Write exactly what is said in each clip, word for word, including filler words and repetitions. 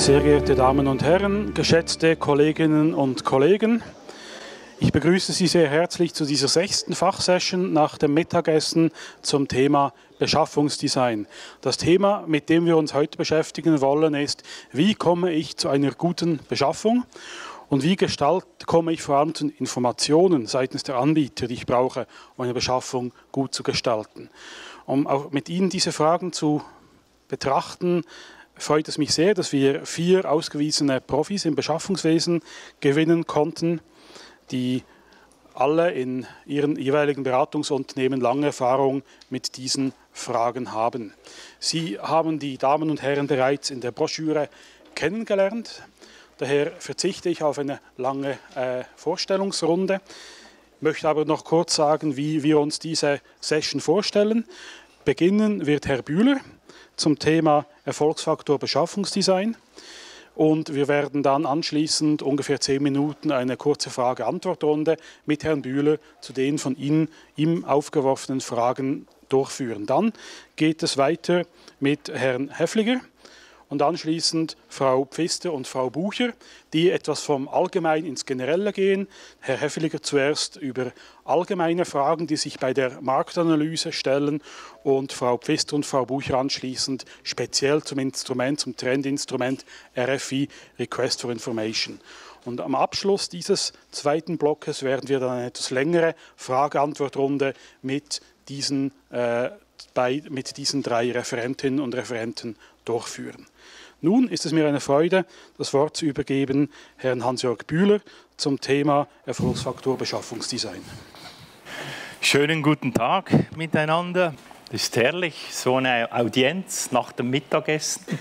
Sehr geehrte Damen und Herren, geschätzte Kolleginnen und Kollegen, ich begrüße Sie sehr herzlich zu dieser sechsten Fachsession nach dem Mittagessen zum Thema Beschaffungsdesign. Das Thema, mit dem wir uns heute beschäftigen wollen, ist, wie komme ich zu einer guten Beschaffung und wie gestalt, komme ich vor allem zu Informationen seitens der Anbieter, die ich brauche, um eine Beschaffung gut zu gestalten. Um auch mit Ihnen diese Fragen zu betrachten, freut es mich sehr, dass wir vier ausgewiesene Profis im Beschaffungswesen gewinnen konnten, die alle in ihren jeweiligen Beratungsunternehmen lange Erfahrung mit diesen Fragen haben. Sie haben die Damen und Herren bereits in der Broschüre kennengelernt. Daher verzichte ich auf eine lange äh, Vorstellungsrunde. Ich möchte aber noch kurz sagen, wie wir uns diese Session vorstellen. Beginnen wird Herr Bühler zum Thema Erfolgsfaktor Beschaffungsdesign. Und wir werden dann anschließend ungefähr zehn Minuten eine kurze Frage-Antwort-Runde mit Herrn Bühler zu den von Ihnen ihm aufgeworfenen Fragen durchführen. Dann geht es weiter mit Herrn Häfliger und anschließend Frau Pfister und Frau Bucher, die etwas vom Allgemeinen ins Generelle gehen. Herr Häfliger zuerst über allgemeine Fragen, die sich bei der Marktanalyse stellen, und Frau Pfister und Frau Bucher anschließend speziell zum Instrument, zum Trendinstrument R F I, Request for Information. Und am Abschluss dieses zweiten Blockes werden wir dann eine etwas längere Frage-Antwort-Runde mit diesen, äh, bei, mit diesen drei Referentinnen und Referenten durchführen. Nun ist es mir eine Freude, das Wort zu übergeben Herrn Hans-Jörg Bühler zum Thema Erfolgsfaktor Beschaffungsdesign. Schönen guten Tag miteinander. Es ist herrlich, so eine Audienz nach dem Mittagessen.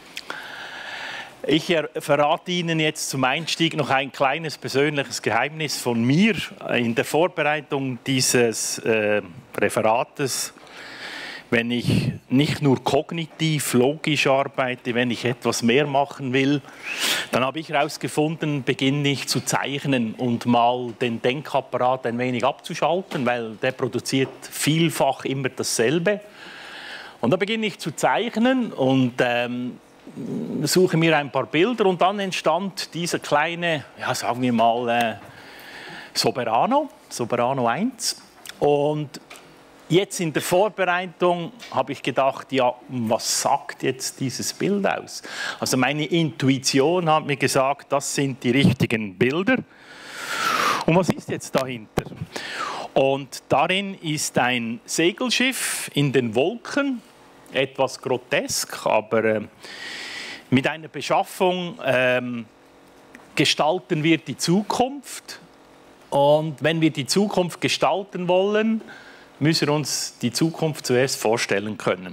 Ich verrate Ihnen jetzt zum Einstieg noch ein kleines persönliches Geheimnis von mir. In der Vorbereitung dieses äh, Referates, wenn ich nicht nur kognitiv, logisch arbeite, wenn ich etwas mehr machen will, dann habe ich herausgefunden, beginne ich zu zeichnen und mal den Denkapparat ein wenig abzuschalten, weil der produziert vielfach immer dasselbe. Und da beginne ich zu zeichnen und ähm, suche mir ein paar Bilder und dann entstand dieser kleine, ja, sagen wir mal, äh, Soberano, Soberano eins. Und jetzt in der Vorbereitung habe ich gedacht, ja, was sagt jetzt dieses Bild aus? Also meine Intuition hat mir gesagt, das sind die richtigen Bilder. Und was ist jetzt dahinter? Und darin ist ein Segelschiff in den Wolken, etwas grotesk, aber äh, mit einer Beschaffung äh, gestalten wir die Zukunft. Und wenn wir die Zukunft gestalten wollen, müssen wir uns die Zukunft zuerst vorstellen können.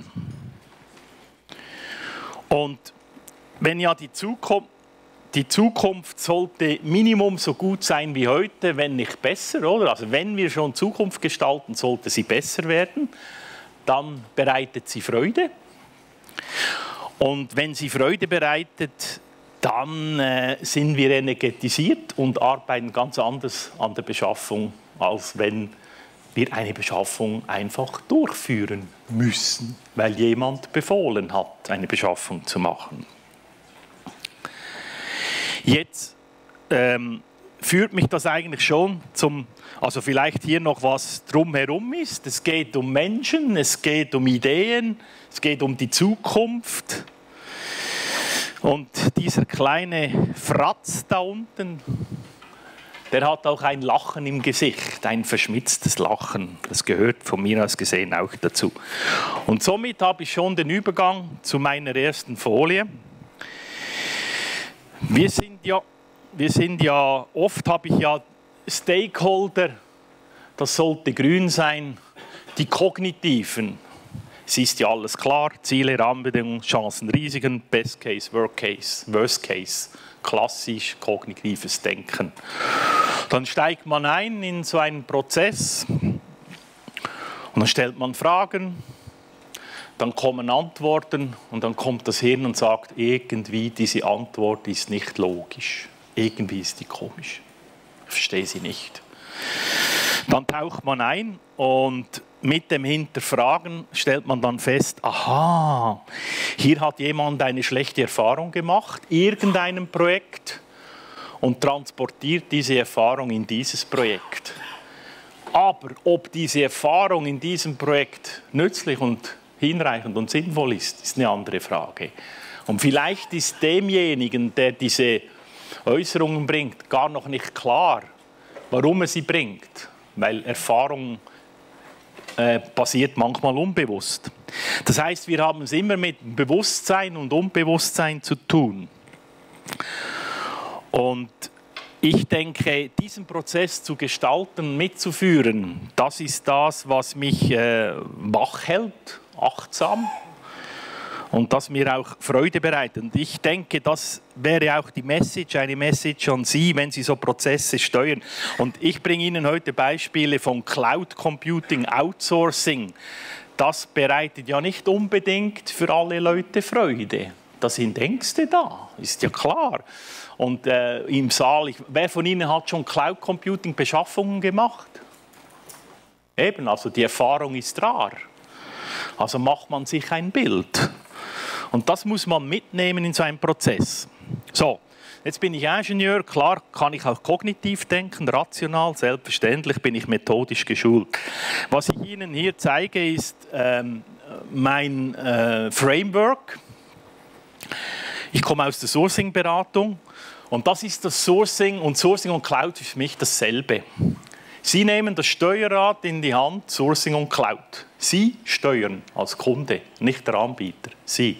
Und wenn ja die Zukunft, die Zukunft sollte Minimum so gut sein wie heute, wenn nicht besser, oder? Also wenn wir schon Zukunft gestalten, sollte sie besser werden, dann bereitet sie Freude. Und wenn sie Freude bereitet, dann äh, sind wir energetisiert und arbeiten ganz anders an der Beschaffung, als wenn wir eine Beschaffung einfach durchführen müssen, weil jemand befohlen hat, eine Beschaffung zu machen. Jetzt ähm, führt mich das eigentlich schon zum, also vielleicht hier noch was drumherum ist. Es geht um Menschen, es geht um Ideen, es geht um die Zukunft. Und dieser kleine Fratz da unten, der hat auch ein Lachen im Gesicht, ein verschmitztes Lachen. Das gehört von mir aus gesehen auch dazu. Und somit habe ich schon den Übergang zu meiner ersten Folie. Wir sind ja, wir sind ja oft habe ich ja Stakeholder, das sollte grün sein, die kognitiven. Es ist ja alles klar, Ziele, Rahmenbedingungen, Chancen, Risiken, Best Case, Worst Case, Worst Case. Klassisch kognitives Denken. Dann steigt man ein in so einen Prozess und dann stellt man Fragen, dann kommen Antworten und dann kommt das Hirn und sagt, irgendwie diese Antwort ist nicht logisch, irgendwie ist die komisch, ich verstehe sie nicht. Dann taucht man ein und mit dem Hinterfragen stellt man dann fest, aha, hier hat jemand eine schlechte Erfahrung gemacht, irgendeinem Projekt, und transportiert diese Erfahrung in dieses Projekt. Aber ob diese Erfahrung in diesem Projekt nützlich und hinreichend und sinnvoll ist, ist eine andere Frage. Und vielleicht ist demjenigen, der diese Äußerungen bringt, gar noch nicht klar, warum er sie bringt. Weil Erfahrung äh, passiert manchmal unbewusst. Das heißt, wir haben es immer mit Bewusstsein und Unbewusstsein zu tun. Und ich denke, diesen Prozess zu gestalten, mitzuführen, das ist das, was mich äh, wach hält, achtsam, und das mir auch Freude bereitet. Und ich denke, das wäre auch die Message, eine Message an Sie, wenn Sie so Prozesse steuern. Und ich bringe Ihnen heute Beispiele von Cloud Computing, Outsourcing. Das bereitet ja nicht unbedingt für alle Leute Freude. Da sind Ängste da, ist ja klar. Und äh, im Saal, ich, wer von Ihnen hat schon Cloud Computing Beschaffungen gemacht? Eben, also die Erfahrung ist rar. Also macht man sich ein Bild. Und das muss man mitnehmen in so einem Prozess. So, jetzt bin ich Ingenieur, klar kann ich auch kognitiv denken, rational, selbstverständlich bin ich methodisch geschult. Was ich Ihnen hier zeige, ist ähm, mein äh, Framework. Ich komme aus der Sourcing-Beratung und das ist das Sourcing, und Sourcing und Cloud ist für mich dasselbe. Sie nehmen das Steuerrad in die Hand, Sourcing und Cloud. Sie steuern als Kunde, nicht der Anbieter, Sie.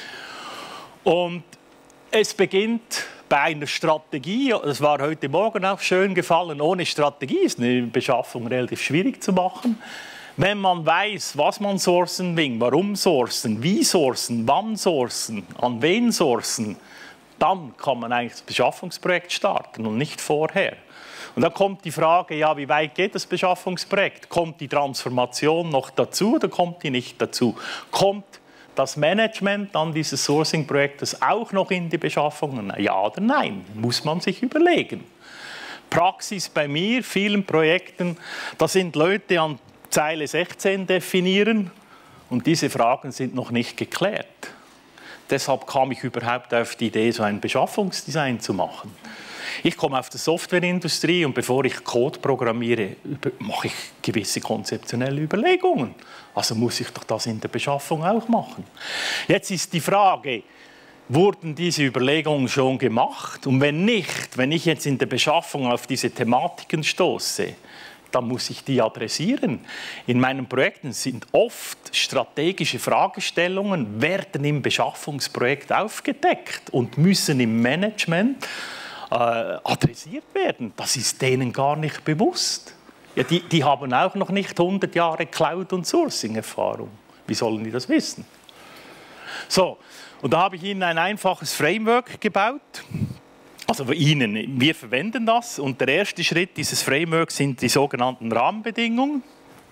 Und es beginnt bei einer Strategie, das war heute Morgen auch schön gefallen, ohne Strategie ist eine Beschaffung relativ schwierig zu machen. Wenn man weiß, was man sourcen will, warum sourcen, wie sourcen, wann sourcen, an wen sourcen, dann kann man eigentlich das Beschaffungsprojekt starten und nicht vorher. Und dann kommt die Frage, ja, wie weit geht das Beschaffungsprojekt? Kommt die Transformation noch dazu oder kommt die nicht dazu? Kommt das Management an dieses Sourcing-Projektes auch noch in die Beschaffungen? Ja oder nein? Muss man sich überlegen. Praxis bei mir, vielen Projekten, da sind Leute an Zeile sechzehn definieren und diese Fragen sind noch nicht geklärt. Deshalb kam ich überhaupt auf die Idee, so ein Beschaffungsdesign zu machen. Ich komme aus der Softwareindustrie und bevor ich Code programmiere, mache ich gewisse konzeptionelle Überlegungen. Also muss ich doch das in der Beschaffung auch machen. Jetzt ist die Frage, wurden diese Überlegungen schon gemacht? Und wenn nicht, wenn ich jetzt in der Beschaffung auf diese Thematiken stoße, dann muss ich die adressieren. In meinen Projekten sind oft strategische Fragestellungen, werden im Beschaffungsprojekt aufgedeckt und müssen im Management äh, adressiert werden. Das ist denen gar nicht bewusst. Ja, die, die haben auch noch nicht hundert Jahre Cloud- und Sourcing-Erfahrung. Wie sollen die das wissen? So, und da habe ich Ihnen ein einfaches Framework gebaut. Also Ihnen, wir verwenden das und der erste Schritt dieses Frameworks sind die sogenannten Rahmenbedingungen.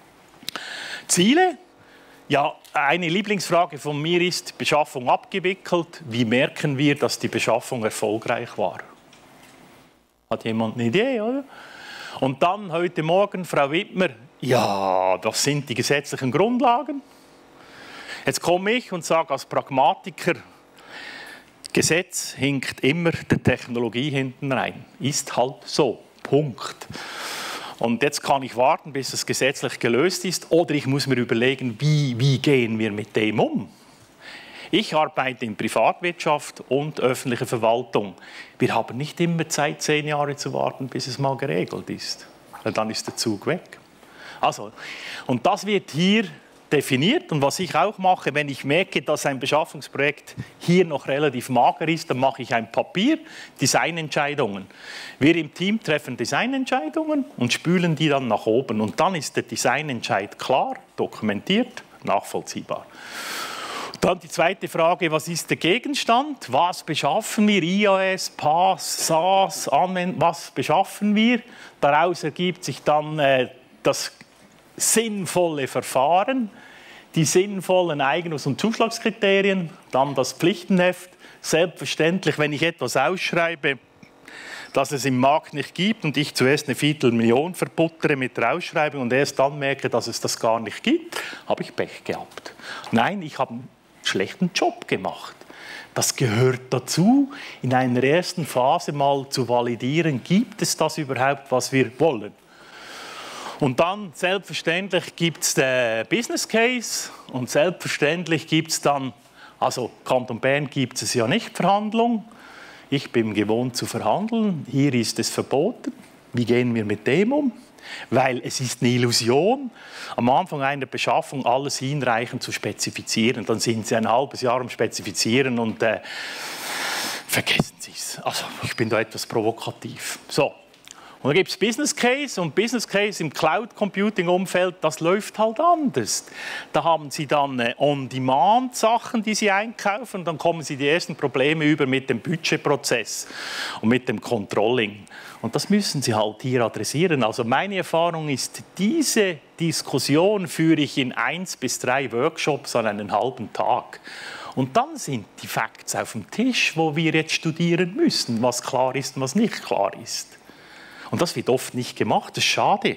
Ziele, ja, eine Lieblingsfrage von mir ist, Beschaffung abgewickelt, wie merken wir, dass die Beschaffung erfolgreich war? Hat jemand eine Idee, oder? Und dann heute Morgen, Frau Wittmer, ja, das sind die gesetzlichen Grundlagen. Jetzt komme ich und sage als Pragmatiker, Gesetz hinkt immer der Technologie hinten rein. Ist halt so. Punkt. Und jetzt kann ich warten, bis es gesetzlich gelöst ist, oder ich muss mir überlegen, wie, wie gehen wir mit dem um? Ich arbeite in Privatwirtschaft und öffentlicher Verwaltung. Wir haben nicht immer Zeit, zehn Jahre zu warten, bis es mal geregelt ist. Weil dann ist der Zug weg. Also, und das wird hier definiert. Und was ich auch mache, wenn ich merke, dass ein Beschaffungsprojekt hier noch relativ mager ist, dann mache ich ein Papier, Designentscheidungen. Wir im Team treffen Designentscheidungen und spülen die dann nach oben. Und dann ist der Designentscheid klar, dokumentiert, nachvollziehbar. Dann die zweite Frage, was ist der Gegenstand? Was beschaffen wir? I A S, P A S, SaaS, Anwendung, was beschaffen wir? Daraus ergibt sich dann äh, das sinnvolle Verfahren, die sinnvollen Eignungs- und Zuschlagskriterien, dann das Pflichtenheft. Selbstverständlich, wenn ich etwas ausschreibe, dass es im Markt nicht gibt und ich zuerst eine Viertelmillion verbuttere mit der Ausschreibung und erst dann merke, dass es das gar nicht gibt, habe ich Pech gehabt. Nein, ich habe einen schlechten Job gemacht. Das gehört dazu, in einer ersten Phase mal zu validieren, gibt es das überhaupt, was wir wollen. Und dann, selbstverständlich, gibt es den Business Case und selbstverständlich gibt es dann, also Kanton Bern gibt es ja nicht Verhandlung. Ich bin gewohnt zu verhandeln, hier ist es verboten. Wie gehen wir mit dem um? Weil es ist eine Illusion, am Anfang einer Beschaffung alles hinreichend zu spezifizieren. Dann sind Sie ein halbes Jahr am Spezifizieren und äh, vergessen Sie es. Also ich bin da etwas provokativ. So. Und dann gibt es Business Case und Business Case im Cloud Computing Umfeld, das läuft halt anders. Da haben Sie dann äh, On-Demand-Sachen, die Sie einkaufen und dann kommen Sie die ersten Probleme über mit dem Budgetprozess und mit dem Controlling. Und das müssen Sie halt hier adressieren. Also meine Erfahrung ist, diese Diskussion führe ich in eins bis drei Workshops an einem halben Tag. Und dann sind die Facts auf dem Tisch, wo wir jetzt studieren müssen, was klar ist und was nicht klar ist. Und das wird oft nicht gemacht, das ist schade.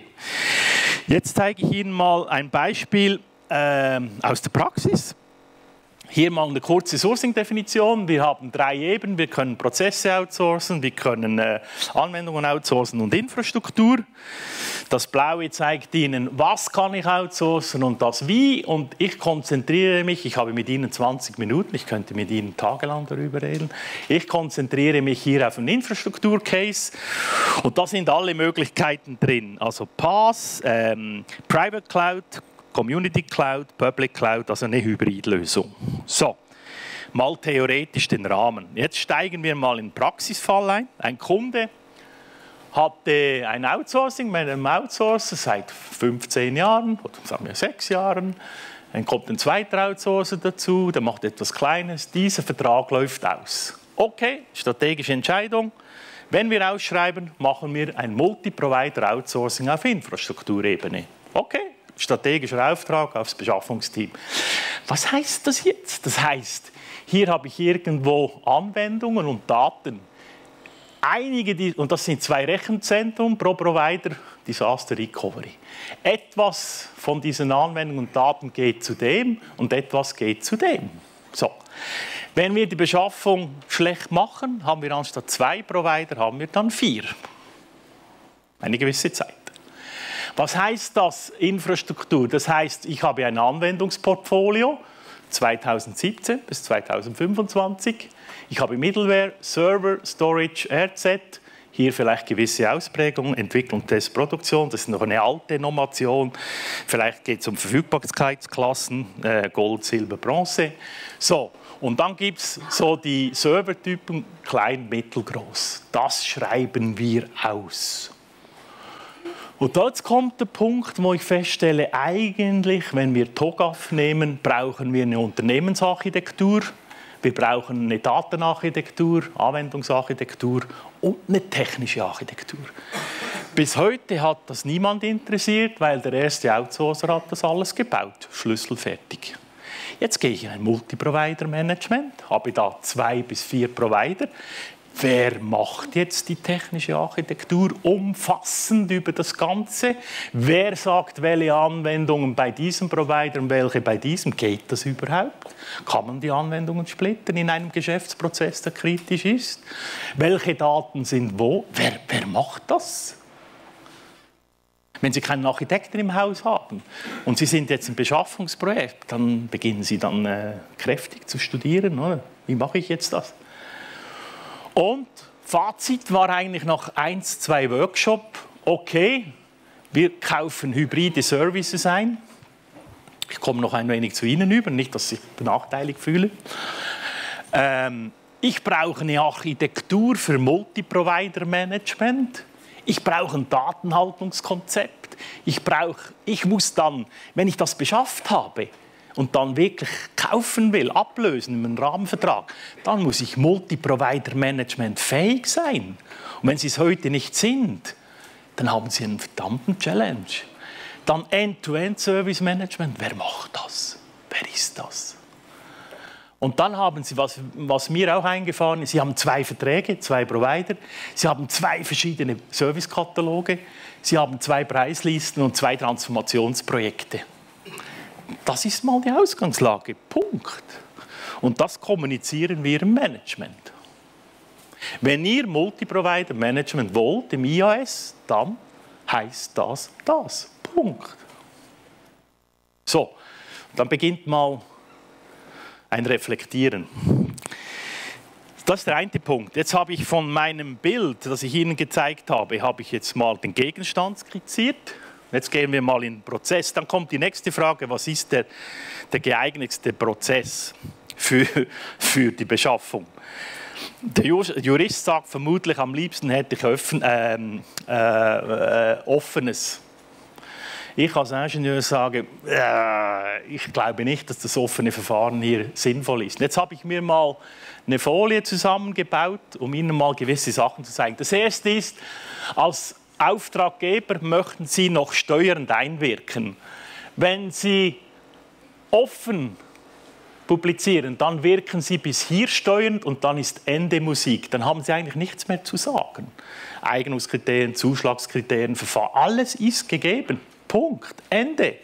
Jetzt zeige ich Ihnen mal ein Beispiel äh, aus der Praxis. Hier mal eine kurze Sourcing-Definition. Wir haben drei Ebenen. Wir können Prozesse outsourcen, wir können äh, Anwendungen outsourcen und Infrastruktur. Das Blaue zeigt Ihnen, was kann ich outsourcen und das wie. Und ich konzentriere mich, ich habe mit Ihnen zwanzig Minuten, ich könnte mit Ihnen tagelang darüber reden. Ich konzentriere mich hier auf einen Infrastruktur-Case. Und da sind alle Möglichkeiten drin. Also PaaS, ähm, Private Cloud, Community Cloud, Public Cloud, also eine Hybridlösung. So, mal theoretisch den Rahmen. Jetzt steigen wir mal in den Praxisfall ein. Ein Kunde hatte ein Outsourcing mit einem Outsourcer seit fünfzehn Jahren, oder sagen wir sechs Jahren. Dann kommt ein zweiter Outsourcer dazu, der macht etwas Kleines. Dieser Vertrag läuft aus. Okay, strategische Entscheidung. Wenn wir ausschreiben, machen wir ein Multi-Provider-Outsourcing auf Infrastrukturebene. Okay. Strategischer Auftrag aufs Beschaffungsteam. Was heißt das jetzt? Das heißt, hier habe ich irgendwo Anwendungen und Daten. Einige, die, und das sind zwei Rechenzentren pro Provider, Disaster Recovery. Etwas von diesen Anwendungen und Daten geht zu dem und etwas geht zu dem. So. Wenn wir die Beschaffung schlecht machen, haben wir anstatt zwei Provider, haben wir dann vier. Eine gewisse Zeit. Was heißt das, Infrastruktur? Das heißt, ich habe ein Anwendungsportfolio, zweitausendsiebzehn bis zweitausendfünfundzwanzig. Ich habe Middleware, Server, Storage, R Z. Hier vielleicht gewisse Ausprägungen, Entwicklung, Test, Produktion. Das ist noch eine alte Nomination. Vielleicht geht es um Verfügbarkeitsklassen, äh, Gold, Silber, Bronze. So, und dann gibt es so die Servertypen, klein, mittelgroß. Das schreiben wir aus. Und dort kommt der Punkt, wo ich feststelle, eigentlich, wenn wir TOGAF nehmen, brauchen wir eine Unternehmensarchitektur, wir brauchen eine Datenarchitektur, Anwendungsarchitektur und eine technische Architektur. Bis heute hat das niemand interessiert, weil der erste Outsourcer hat das alles gebaut, schlüsselfertig. Jetzt gehe ich in ein Multi-Provider-Management, habe da zwei bis vier Provider. Wer macht jetzt die technische Architektur umfassend über das Ganze? Wer sagt, welche Anwendungen bei diesem Provider und welche bei diesem? Geht das überhaupt? Kann man die Anwendungen splitten in einem Geschäftsprozess, der kritisch ist? Welche Daten sind wo? Wer, wer macht das? Wenn Sie keinen Architekten im Haus haben und Sie sind jetzt im Beschaffungsprojekt, dann beginnen Sie dann äh, kräftig zu studieren. Oder? Wie mache ich jetzt das? Und Fazit war eigentlich nach eins, zwei Workshops, okay, wir kaufen hybride Services ein. Ich komme noch ein wenig zu Ihnen über, nicht, dass ich mich benachteiligt fühle. Ähm, ich brauche eine Architektur für Multi-Provider-Management. Ich brauche ein Datenhaltungskonzept. Ich, brauche, ich muss dann, wenn ich das beschafft habe, und dann wirklich kaufen will, ablösen in einem Rahmenvertrag, dann muss ich Multi-Provider-Management fähig sein. Und wenn Sie es heute nicht sind, dann haben Sie einen verdammten Challenge. Dann End-to-End-Service-Management, wer macht das? Wer ist das? Und dann haben Sie, was, was mir auch eingefahren ist, Sie haben zwei Verträge, zwei Provider, Sie haben zwei verschiedene Servicekataloge, Sie haben zwei Preislisten und zwei Transformationsprojekte. Das ist mal die Ausgangslage. Punkt. Und das kommunizieren wir im Management. Wenn ihr Multiprovider-Management wollt im I A S, dann heißt das das. Punkt. So, dann beginnt mal ein Reflektieren. Das ist der eine Punkt. Jetzt habe ich von meinem Bild, das ich Ihnen gezeigt habe, habe ich jetzt mal den Gegenstand skizziert. Jetzt gehen wir mal in den Prozess. Dann kommt die nächste Frage, was ist der, der geeignetste Prozess für, für die Beschaffung? Der Jurist sagt vermutlich, am liebsten hätte ich offen, äh, äh, offenes. Ich als Ingenieur sage, äh, ich glaube nicht, dass das offene Verfahren hier sinnvoll ist. Jetzt habe ich mir mal eine Folie zusammengebaut, um Ihnen mal gewisse Sachen zu zeigen. Das erste ist, als Auftraggeber möchten Sie noch steuernd einwirken. Wenn Sie offen publizieren, dann wirken Sie bis hier steuernd und dann ist Ende Musik. Dann haben Sie eigentlich nichts mehr zu sagen. Eignungskriterien, Zuschlagskriterien, Verfahren, alles ist gegeben. Punkt. Ende.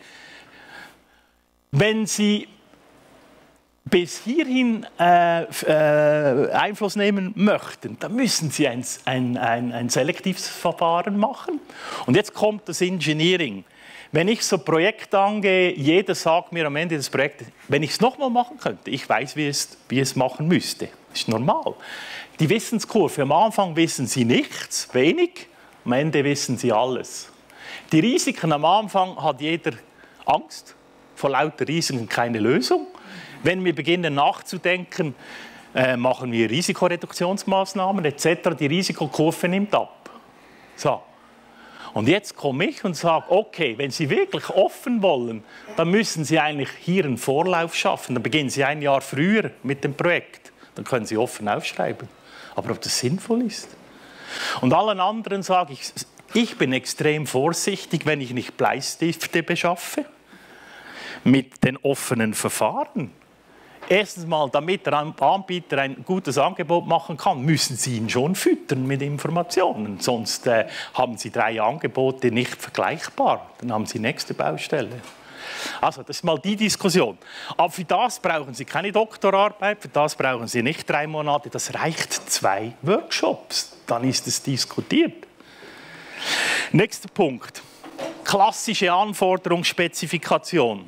Wenn Sie bis hierhin äh, äh, Einfluss nehmen möchten, dann müssen Sie ein, ein, ein, ein selektives Verfahren machen. Und jetzt kommt das Engineering. Wenn ich so ein Projekt angehe, jeder sagt mir am Ende des Projektes, wenn ich es nochmal machen könnte, ich weiß, wie es, wie es machen müsste. Das ist normal. Die Wissenskurve, am Anfang wissen Sie nichts, wenig, am Ende wissen Sie alles. Die Risiken am Anfang hat jeder Angst, vor lauter Risiken keine Lösung. Wenn wir beginnen nachzudenken, äh, machen wir Risikoreduktionsmaßnahmen et cetera. Die Risikokurve nimmt ab. So. Und jetzt komme ich und sage, okay, wenn Sie wirklich offen wollen, dann müssen Sie eigentlich hier einen Vorlauf schaffen. Dann beginnen Sie ein Jahr früher mit dem Projekt. Dann können Sie offen aufschreiben. Aber ob das sinnvoll ist? Und allen anderen sage ich, ich bin extrem vorsichtig, wenn ich nicht Bleistifte beschaffe mit den offenen Verfahren. Erstens mal, damit der Anbieter ein gutes Angebot machen kann, müssen Sie ihn schon füttern mit Informationen. Sonst äh, haben Sie drei Angebote nicht vergleichbar. Dann haben Sie nächste Baustelle. Also, das ist mal die Diskussion. Aber für das brauchen Sie keine Doktorarbeit, für das brauchen Sie nicht drei Monate. Das reicht zwei Workshops. Dann ist es diskutiert. Nächster Punkt. Klassische Anforderungsspezifikation.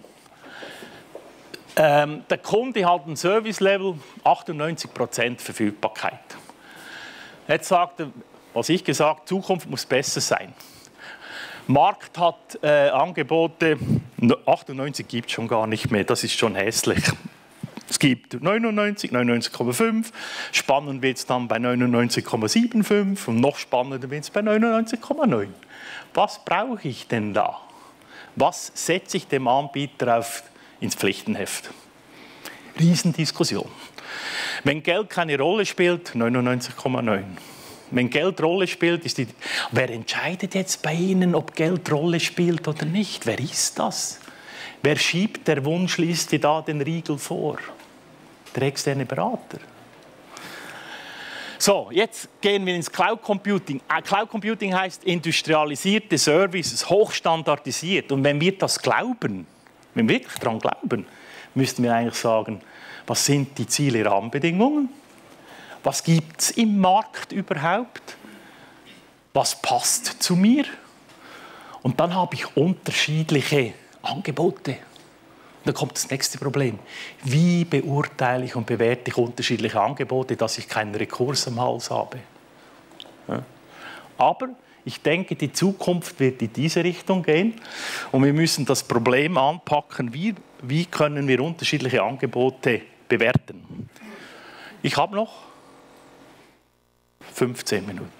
Ähm, der Kunde hat ein Service-Level, achtundneunzig Prozent Verfügbarkeit. Jetzt sagt er, was ich gesagt, Zukunft muss besser sein. Markt hat äh, Angebote, achtundneunzig gibt es schon gar nicht mehr, das ist schon hässlich. Es gibt neunundneunzig, neunundneunzig Komma fünf, spannend wird es dann bei neunundneunzig Komma fünfundsiebzig und noch spannender wird es bei neunundneunzig Komma neun. Was brauche ich denn da? Was setze ich dem Anbieter auf ins Pflichtenheft? Riesendiskussion. Wenn Geld keine Rolle spielt, neunundneunzig Komma neun. Wenn Geld Rolle spielt, ist die... Wer entscheidet jetzt bei Ihnen, ob Geld Rolle spielt oder nicht? Wer ist das? Wer schiebt der Wunschliste da den Riegel vor? Der externe Berater. So, jetzt gehen wir ins Cloud Computing. Cloud Computing heißt industrialisierte Services, hochstandardisiert. Und wenn wir das glauben, wenn wir wirklich daran glauben, müssten wir eigentlich sagen, was sind die Ziele, Rahmenbedingungen? Was gibt es im Markt überhaupt? Was passt zu mir? Und dann habe ich unterschiedliche Angebote. Und dann kommt das nächste Problem. Wie beurteile ich und bewerte ich unterschiedliche Angebote, dass ich keinen Rekurs am Hals habe? Ja. Aber ich denke, die Zukunft wird in diese Richtung gehen. Und wir müssen das Problem anpacken, wie, wie können wir unterschiedliche Angebote bewerten. Ich habe noch fünfzehn Minuten.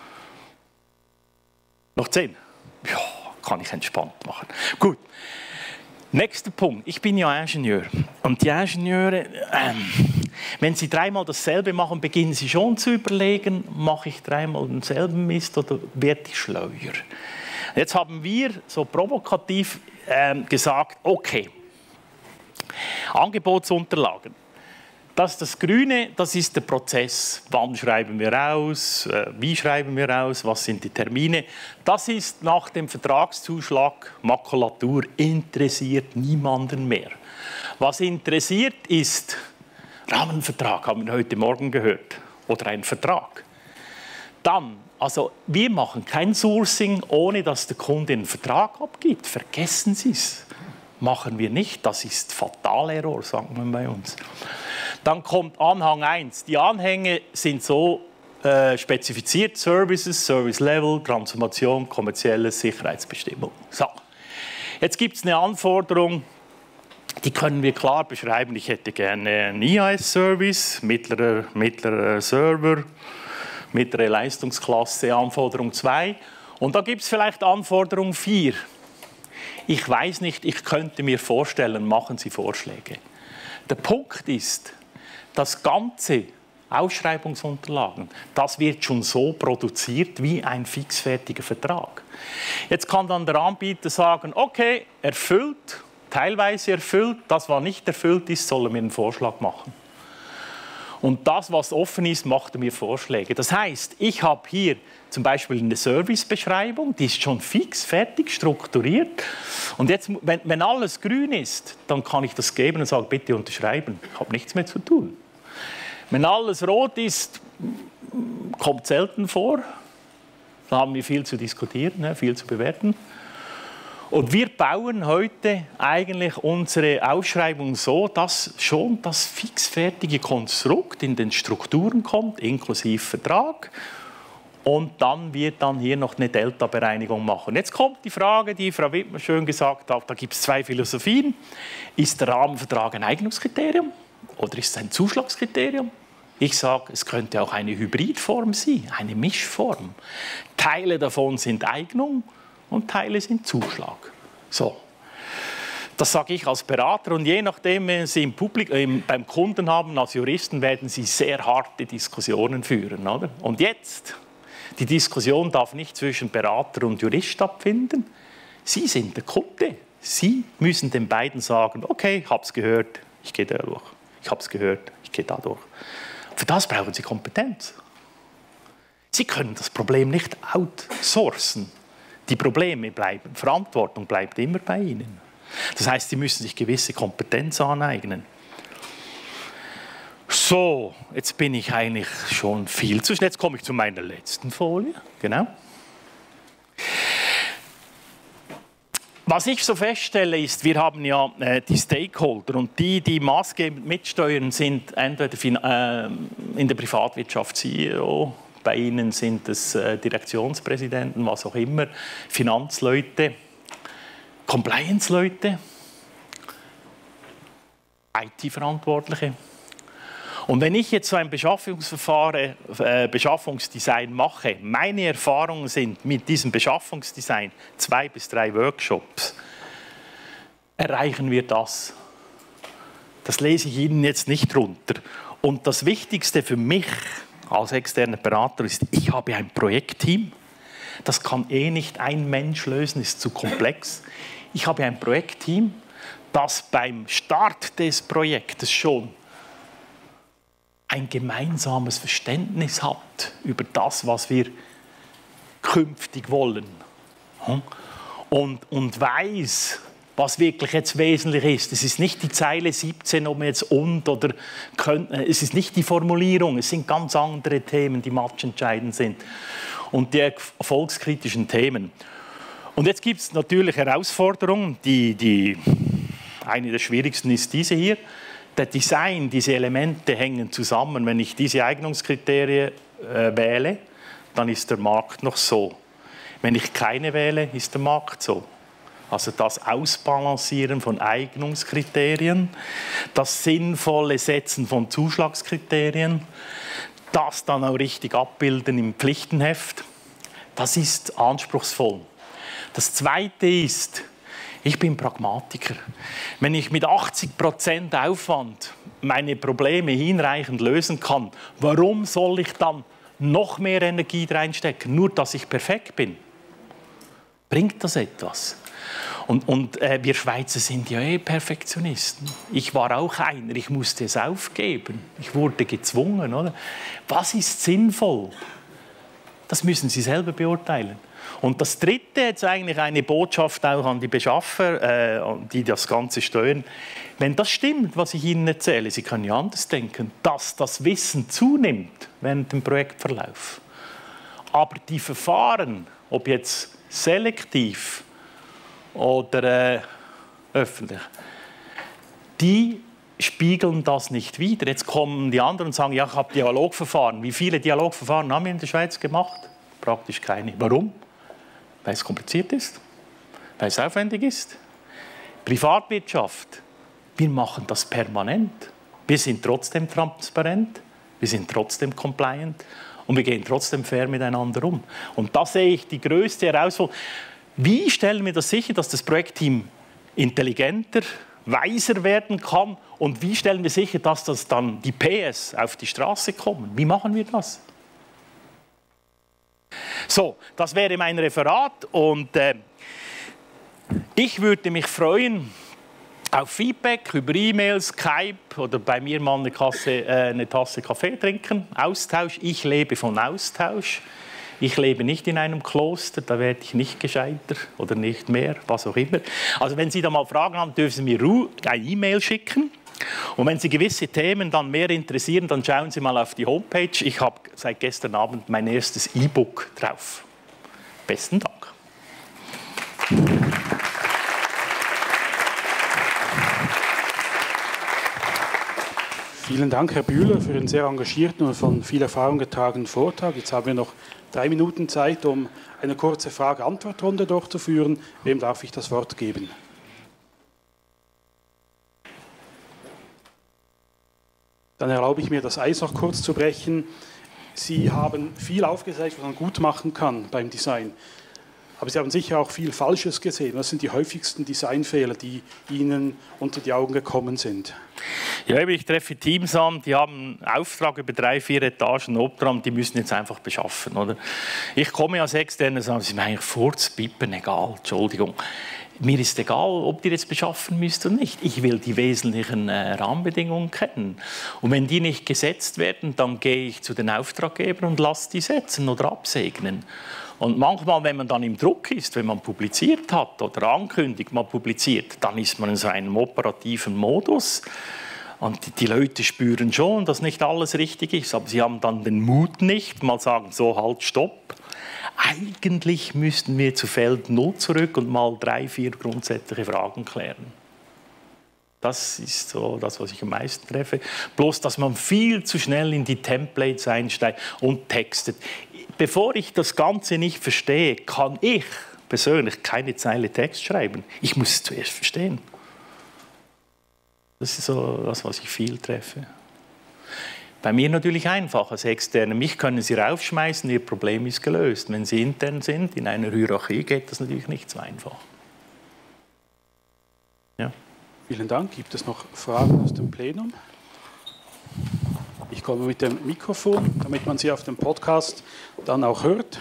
Noch zehn? Ja, kann ich entspannt machen. Gut. Nächster Punkt. Ich bin ja Ingenieur. Und die Ingenieure, ähm, wenn sie dreimal dasselbe machen, beginnen sie schon zu überlegen, mache ich dreimal denselben Mist oder werde ich schleuer? Jetzt haben wir so provokativ ähm, gesagt, okay, Angebotsunterlagen. Das, das Grüne, das ist der Prozess. Wann schreiben wir aus? Wie schreiben wir aus? Was sind die Termine? Das ist nach dem Vertragszuschlag Makulatur, interessiert niemanden mehr. Was interessiert ist Rahmenvertrag, haben wir heute Morgen gehört, oder ein Vertrag. Dann, also wir machen kein Sourcing, ohne dass der Kunde einen Vertrag abgibt. Vergessen Sie es. Machen wir nicht. Das ist Fatalerror, sagt man bei uns. Dann kommt Anhang eins. Die Anhänge sind so äh, spezifiziert: Services, Service Level, Transformation, kommerzielle Sicherheitsbestimmung. So. Jetzt gibt es eine Anforderung, die können wir klar beschreiben. Ich hätte gerne einen I A S-Service, mittlerer, mittlerer Server, mittlere Leistungsklasse, Anforderung zwei. Und da gibt es vielleicht Anforderung vier. Ich weiß nicht, ich könnte mir vorstellen, machen Sie Vorschläge. Der Punkt ist, das ganze Ausschreibungsunterlagen, das wird schon so produziert wie ein fixfertiger Vertrag. Jetzt kann dann der Anbieter sagen, okay, erfüllt, teilweise erfüllt, das, was nicht erfüllt ist, soll er mir einen Vorschlag machen. Und das, was offen ist, macht er mir Vorschläge. Das heißt, ich habe hier zum Beispiel eine Servicebeschreibung, die ist schon fix, fertig, strukturiert. Und jetzt, wenn, wenn alles grün ist, dann kann ich das geben und sagen, bitte unterschreiben. Ich habe nichts mehr zu tun. Wenn alles rot ist, kommt selten vor. Da haben wir viel zu diskutieren, viel zu bewerten. Und wir bauen heute eigentlich unsere Ausschreibung so, dass schon das fixfertige Konstrukt in den Strukturen kommt, inklusive Vertrag. Und dann wird dann hier noch eine Delta-Bereinigung machen. Jetzt kommt die Frage, die Frau Wittmer schön gesagt hat, da gibt es zwei Philosophien. Ist der Rahmenvertrag ein Eignungskriterium oder ist es ein Zuschlagskriterium? Ich sage, es könnte auch eine Hybridform sein, eine Mischform. Teile davon sind Eignung und Teile sind Zuschlag. So. Das sage ich als Berater, und je nachdem, wenn Sie im Publikum, äh, beim Kunden haben, als Juristen, werden Sie sehr harte Diskussionen führen. Oder? Und jetzt, die Diskussion darf nicht zwischen Berater und Jurist stattfinden. Sie sind der Kunde. Sie müssen den beiden sagen, okay, ich habe es gehört, ich gehe da durch. Ich habe es gehört, ich gehe da durch. Für das brauchen Sie Kompetenz. Sie können das Problem nicht outsourcen. Die Probleme bleiben, Verantwortung bleibt immer bei Ihnen. Das heißt, Sie müssen sich gewisse Kompetenz aneignen. So, jetzt bin ich eigentlich schon viel zu schnell. Jetzt komme ich zu meiner letzten Folie. Genau. Was ich so feststelle, ist, wir haben ja äh, die Stakeholder, und die, die maßgebend mitsteuern, sind entweder äh, in der Privatwirtschaft C E O, bei Ihnen sind es äh, Direktionspräsidenten, was auch immer, Finanzleute, Compliance-Leute, I T-Verantwortliche. Und wenn ich jetzt so ein Beschaffungsverfahren, äh, Beschaffungsdesign mache, meine Erfahrungen sind mit diesem Beschaffungsdesign, zwei bis drei Workshops, erreichen wir das. Das lese ich Ihnen jetzt nicht runter. Und das Wichtigste für mich als externer Berater ist, ich habe ein Projektteam. Das kann eh nicht ein Mensch lösen, ist zu komplex. Ich habe ein Projektteam, das beim Start des Projektes schon ein gemeinsames Verständnis hat über das, was wir künftig wollen. Und, und weiß, was wirklich jetzt wesentlich ist. Es ist nicht die Zeile siebzehn, ob man jetzt und oder könnte. Es ist nicht die Formulierung, es sind ganz andere Themen, die matchentscheidend sind. Und die erfolgskritischen Themen. Und jetzt gibt es natürlich Herausforderungen. Die, die, eine der schwierigsten ist diese hier. Der Design, diese Elemente hängen zusammen. Wenn ich diese Eignungskriterien äh, wähle, dann ist der Markt noch so. Wenn ich keine wähle, ist der Markt so. Also das Ausbalancieren von Eignungskriterien, das sinnvolle Setzen von Zuschlagskriterien, das dann auch richtig abbilden im Pflichtenheft, das ist anspruchsvoll. Das Zweite ist, ich bin Pragmatiker. Wenn ich mit achtzig Prozent Aufwand meine Probleme hinreichend lösen kann, warum soll ich dann noch mehr Energie reinstecken, nur dass ich perfekt bin? Bringt das etwas? Und, und äh, wir Schweizer sind ja eh Perfektionisten. Ich war auch einer, ich musste es aufgeben. Ich wurde gezwungen. Oder? Was ist sinnvoll? Das müssen Sie selber beurteilen. Und das Dritte, jetzt eigentlich eine Botschaft auch an die Beschaffer, äh, die das Ganze steuern. Wenn das stimmt, was ich Ihnen erzähle, Sie können ja anders denken, dass das Wissen zunimmt während dem Projektverlauf. Aber die Verfahren, ob jetzt selektiv oder äh, öffentlich, die spiegeln das nicht wider. Jetzt kommen die anderen und sagen, ja, ich habe Dialogverfahren. Wie viele Dialogverfahren haben wir in der Schweiz gemacht? Praktisch keine. Warum? Weil es kompliziert ist, weil es aufwendig ist. Privatwirtschaft, wir machen das permanent. Wir sind trotzdem transparent, wir sind trotzdem compliant und wir gehen trotzdem fair miteinander um. Und da sehe ich die größte Herausforderung. Wie stellen wir das sicher, dass das Projektteam intelligenter, weiser werden kann? Und wie stellen wir sicher, dass das dann die P S auf die Straße kommen? Wie machen wir das? So, das wäre mein Referat und äh, ich würde mich freuen auf Feedback über E-Mails, Skype oder bei mir mal eine, Kasse, äh, eine Tasse Kaffee trinken. Austausch, ich lebe von Austausch. Ich lebe nicht in einem Kloster, da werde ich nicht gescheiter oder nicht mehr, was auch immer. Also wenn Sie da mal Fragen haben, dürfen Sie mir eine E-Mail schicken. Und wenn Sie gewisse Themen dann mehr interessieren, dann schauen Sie mal auf die Homepage. Ich habe seit gestern Abend mein erstes E-Book drauf. Besten Dank. Vielen Dank, Herr Bühler, für den sehr engagierten und von viel Erfahrung getragenen Vortrag. Jetzt haben wir noch drei Minuten Zeit, um eine kurze Frage-Antwort-Runde durchzuführen. Wem darf ich das Wort geben? Dann erlaube ich mir, das Eis noch kurz zu brechen. Sie haben viel aufgezeigt, was man gut machen kann beim Design. Aber Sie haben sicher auch viel Falsches gesehen. Was sind die häufigsten Designfehler, die Ihnen unter die Augen gekommen sind? Ja, ich treffe Teams an, die haben einen Auftrag über drei, vier Etagen Obtram, die müssen jetzt einfach beschaffen. Oder? Ich komme als Externer und sage, es ist mir eigentlich furzpipen egal, Entschuldigung. Mir ist egal, ob ihr jetzt beschaffen müsst oder nicht. Ich will die wesentlichen äh, Rahmenbedingungen kennen. Und wenn die nicht gesetzt werden, dann gehe ich zu den Auftraggebern und lasse die setzen oder absegnen. Und manchmal, wenn man dann im Druck ist, wenn man publiziert hat oder ankündigt, man publiziert, dann ist man in so einem operativen Modus. Und die, die Leute spüren schon, dass nicht alles richtig ist, aber sie haben dann den Mut nicht, mal sagen, so halt, stopp. Eigentlich müssten wir zu Feld null zurück und mal drei, vier grundsätzliche Fragen klären. Das ist so das, was ich am meisten treffe. Bloß, dass man viel zu schnell in die Templates einsteigt und textet. Bevor ich das Ganze nicht verstehe, kann ich persönlich keine Zeile Text schreiben. Ich muss es zuerst verstehen. Das ist so das, was ich viel treffe. Bei mir natürlich einfach als Externe. Mich können Sie raufschmeißen, Ihr Problem ist gelöst. Wenn Sie intern sind, in einer Hierarchie, geht das natürlich nicht so einfach. Ja. Vielen Dank. Gibt es noch Fragen aus dem Plenum? Ich komme mit dem Mikrofon, damit man Sie auf dem Podcast dann auch hört.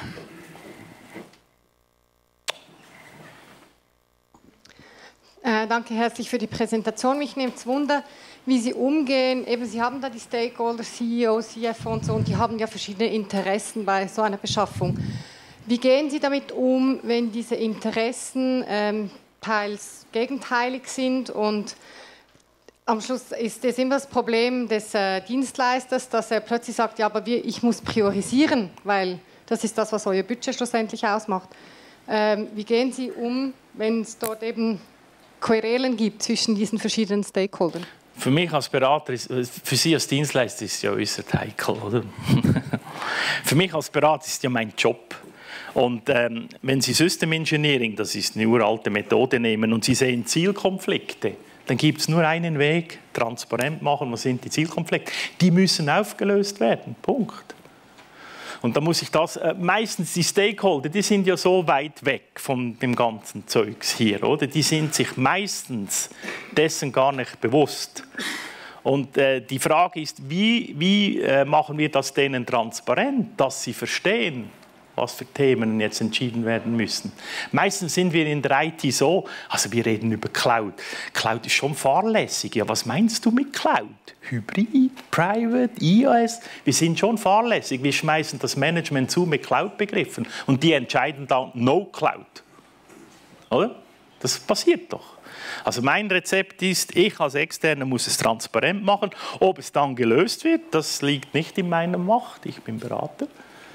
Äh, danke herzlich für die Präsentation. Mich nimmt es Wunder, wie Sie umgehen. Eben, Sie haben da die Stakeholder, C E O, C F O und so, und die haben ja verschiedene Interessen bei so einer Beschaffung. Wie gehen Sie damit um, wenn diese Interessen ähm, teils gegenteilig sind und am Schluss ist es immer das Problem des äh, Dienstleisters, dass er plötzlich sagt, ja, aber wir, ich muss priorisieren, weil das ist das, was euer Budget schlussendlich ausmacht. Ähm, wie gehen Sie um, wenn es dort eben Querelen gibt zwischen diesen verschiedenen Stakeholdern? Für mich als Berater, ist, für Sie als Dienstleister ist es ja äußerst heikel, oder? Für mich als Berater ist es ja mein Job. Und ähm, wenn Sie System Engineering, das ist eine uralte Methode, nehmen und Sie sehen Zielkonflikte, dann gibt es nur einen Weg, transparent machen, was sind die Zielkonflikte. Die müssen aufgelöst werden, Punkt. Und da muss ich das, äh, meistens die Stakeholder, die sind ja so weit weg von dem ganzen Zeugs hier, oder? Die sind sich meistens dessen gar nicht bewusst. Und äh, die Frage ist, wie, wie äh, machen wir das denen transparent, dass sie verstehen, was für Themen jetzt entschieden werden müssen. Meistens sind wir in der I T so, also wir reden über Cloud. Cloud ist schon fahrlässig. Ja, was meinst du mit Cloud? Hybrid, Private, I O S? Wir sind schon fahrlässig. Wir schmeißen das Management zu mit Cloud-Begriffen und die entscheiden dann No Cloud. Oder? Das passiert doch. Also mein Rezept ist, ich als Externer muss es transparent machen. Ob es dann gelöst wird, das liegt nicht in meiner Macht. Ich bin Berater.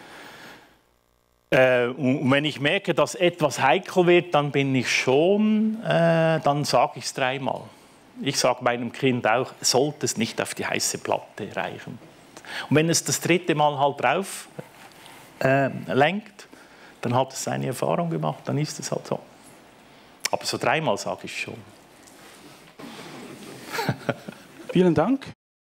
Äh, und wenn ich merke, dass etwas heikel wird, dann bin ich schon, äh, dann sage ich es dreimal. Ich sage meinem Kind auch, sollte es nicht auf die heiße Platte reichen. Und wenn es das dritte Mal halt drauf äh, lenkt, dann hat es seine Erfahrung gemacht, dann ist es halt so. Aber so dreimal sage ich schon. Vielen Dank.